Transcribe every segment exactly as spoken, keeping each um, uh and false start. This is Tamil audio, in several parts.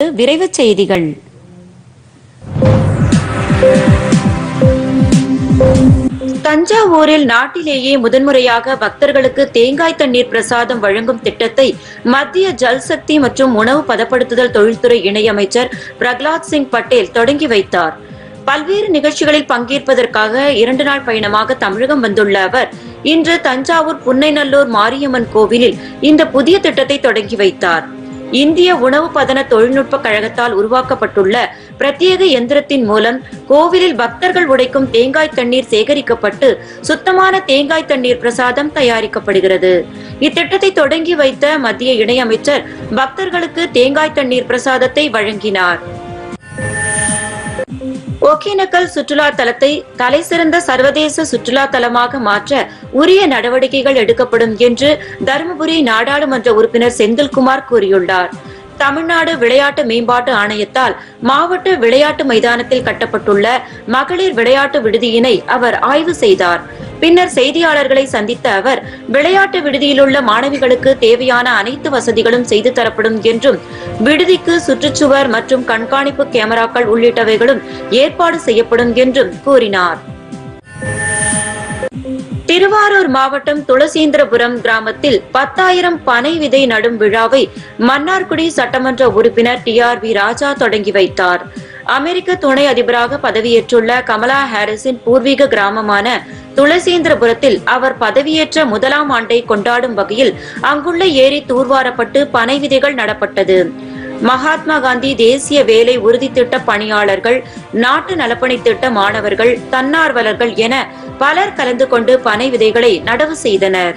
விரைவுச் செய்திகள். தஞ்சாவூரில் நாட்டிலேயே முதன்முறையாக பக்தர்களுக்கு தேங்காய் தண்ணீர் பிரசாதம் வழங்கும் திட்டத்தை மத்திய ஜல்சக்தி மற்றும் உணவு பதப்படுத்துதல் தொழில்துறை இணையமைச்சர் பிரகலாத் சிங் பட்டேல் தொடங்கி வைத்தார். பல்வேறு நிகழ்ச்சிகளில் பங்கேற்பதற்காக இரண்டு நாள் பயணமாக தமிழகம் வந்துள்ள அவர் இன்று தஞ்சாவூர் புன்னைநல்லூர் மாரியம்மன் கோவிலில் இந்த புதிய திட்டத்தை தொடங்கி வைத்தார். இந்திய உணவு பதன தொழில்நுட்ப கழகத்தால் உருவாக்கப்பட்டுள்ள பிரத்யேக எந்திரத்தின் மூலம் கோவிலில் பக்தர்கள் உடைக்கும் தேங்காய் தண்ணீர் சேகரிக்கப்பட்டு சுத்தமான தேங்காய் தண்ணீர் பிரசாதம் தயாரிக்கப்படுகிறது. இத்திட்டத்தை தொடங்கி வைத்த மத்திய இணையமைச்சர் பக்தர்களுக்கு தேங்காய் தண்ணீர் பிரசாதத்தை வழங்கினார். ஒகேனக்கல் சுற்றுலா தலத்தை தலைசிறந்த சர்வதேச சுற்றுலா தலமாக மாற்ற உரிய நடவடிக்கைகள் எடுக்கப்படும் என்று தருமபுரி நாடாளுமன்ற உறுப்பினர் செந்தில்குமார் கூறியுள்ளார். தமிழ்நாடு விளையாட்டு மேம்பாட்டு ஆணையத்தால் மாவட்ட விளையாட்டு மைதானத்தில் கட்டப்பட்டுள்ள மகளிர் விளையாட்டு விடுதியினை அவர் ஆய்வு செய்தார். பின்னர் செய்தியாளர்களை சந்தித்த அவர் விளையாட்டு விடுதியிலுள்ள மாணவிகளுக்கு தேவையான அனைத்து வசதிகளும் செய்து தரப்படும் என்றும் விடுதிக்கு சுற்றுச்சுவர் மற்றும் கண்காணிப்பு கேமராக்கள் உள்ளிட்டவைகளும் ஏற்பாடு செய்யப்படும் என்றும் கூறினார். திருவாரூர் மாவட்டம் துளசீந்திரபுரம் கிராமத்தில் பத்தாயிரம் பனை விதை நடும் விழாவை மன்னார்குடி சட்டமன்ற உறுப்பினர் டி ஆர் வி ராஜா தொடங்கி வைத்தார். அமெரிக்க துணை அதிபராக பதவியேற்றுள்ள கமலா ஹாரிஸின் பூர்வீக கிராமமான துளசீந்திரபுரத்தில் அவர் பதவியேற்ற முதலாம் ஆண்டை கொண்டாடும் வகையில் அங்குள்ள ஏரி தூர்வாரப்பட்டு பனை விதைகள் நடப்பட்டது. மகாத்மா காந்தி தேசிய வேலை உறுதி திட்ட பணியாளர்கள், நாட்டு நலப்பணி திட்ட மாணவர்கள், தன்னார்வலர்கள் என பலர் கலந்து கொண்டு பனை விதைகளை நடவு செய்தனர்.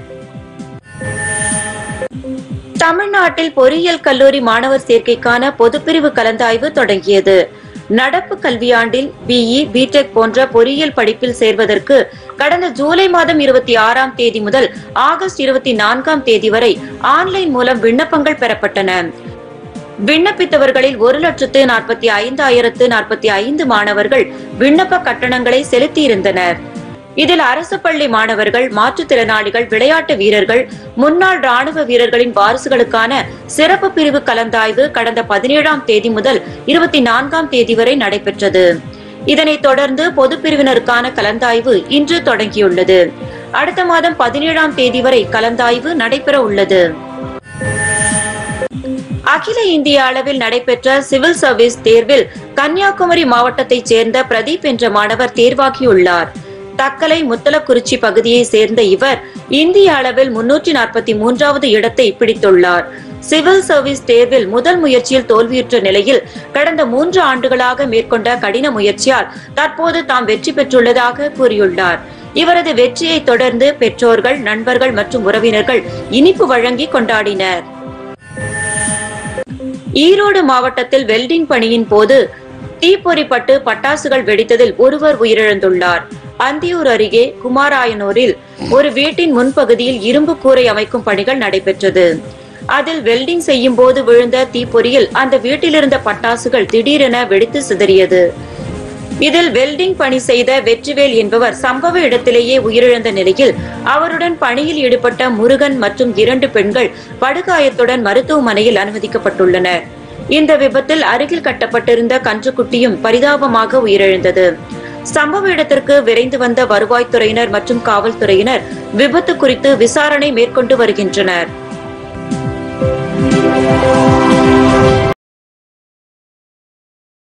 தமிழ்நாட்டில் பொறியியல் கல்லூரி மாணவர் சேர்க்கைக்கான பொதுப்பிரிவு கலந்தாய்வு தொடங்கியது. நடப்பு கல்வியாண்டில் பிஇ, பிடெக் போன்ற பொறியியல் படிப்பில் சேர்வதற்கு கடந்த ஜூலை மாதம் இருபத்தி ஆறாம் தேதி முதல் ஆகஸ்ட் இருபத்தி நான்காம் தேதி வரை ஆன்லைன் மூலம் விண்ணப்பங்கள் பெறப்பட்டன. விண்ணப்பித்தவர்களில் ஒரு லட்சத்து நாற்பத்தி ஐந்தாயிரத்து நாற்பத்தி ஐந்து மாணவர்கள் விண்ணப்ப கட்டணங்களை செலுத்தியிருந்தனர். இதில் அரசு பள்ளி மாணவர்கள், மாற்றுத்திறனாளிகள், விளையாட்டு வீரர்கள், முன்னாள் ராணுவ வீரர்களின் வாரிசுகளுக்கான சிறப்பு பிரிவு கலந்தாய்வு கடந்த பதினேழாம் தேதி முதல் இருபத்தி நான்காம் தேதி வரை நடைபெற்றது. இதனைத் தொடர்ந்து பொது பிரிவினருக்கான கலந்தாய்வு இன்று தொடங்கியுள்ளது. அடுத்த மாதம் பதினேழாம் தேதி வரை கலந்தாய்வு நடைபெற உள்ளது. அகில இந்திய அளவில் நடைபெற்ற சிவில் சர்வீஸ் தேர்வில் கன்னியாகுமரி மாவட்டத்தைச் சேர்ந்த பிரதீப் என்ற மாணவர் தேர்வாகியுள்ளார். தக்கலை முத்தலக்குறிச்சி பகுதியை சேர்ந்த இவர் இந்திய அளவில் முன்னூற்றி நாற்பத்தி மூன்றாவது இடத்தை பிடித்துள்ளார். சிவில் சர்வீஸ் தேர்வில் முதல் முயற்சியில் தோல்வியுற்ற நிலையில் கடந்த மூன்று ஆண்டுகளாக மேற்கொண்ட கடின முயற்சியால் தற்போது தாம் வெற்றி பெற்றுள்ளதாக கூறியுள்ளார். இவரது வெற்றியை தொடர்ந்து பெற்றோர்கள், நண்பர்கள் மற்றும் உறவினர்கள் இனிப்பு வழங்கி கொண்டாடினர். ஈரோடு மாவட்டத்தில் வெல்டிங் பணியின் போது தீப்பொறிப்பட்டு பட்டாசுகள் வெடித்ததில் ஒருவர் உயிரிழந்துள்ளார். அந்தியூர் அருகே குமாராயனூரில் ஒரு வீட்டின் முன்பகுதியில் இரும்பு கூரை அமைக்கும் பணிகள் நடைபெற்றது. அதில் வெல்டிங் செய்யும் போது விழுந்த தீப்பொறியில் அந்த வீட்டிலிருந்த பட்டாசுகள் திடீரென வெடித்து சிதறியது. இதில் வெல்டிங் பணி செய்த வெற்றிவேல் என்பவர் சம்பவ இடத்திலேயே உயிரிழந்த நிலையில் அவருடன் பணியில் ஈடுபட்ட முருகன் மற்றும் இரண்டு பெண்கள் படுகாயத்துடன் மருத்துவமனையில் அனுமதிக்கப்பட்டுள்ளனர். இந்த விபத்தில் அருகில் கட்டப்பட்டிருந்த கன்றுக்குட்டியும் பரிதாபமாக உயிரிழந்தது. சம்பவ இடத்திற்கு விரைந்து வந்த வருவாய்த்துறையினர் மற்றும் காவல்துறையினர் விபத்து குறித்து விசாரணை மேற்கொண்டு வருகின்றனர்.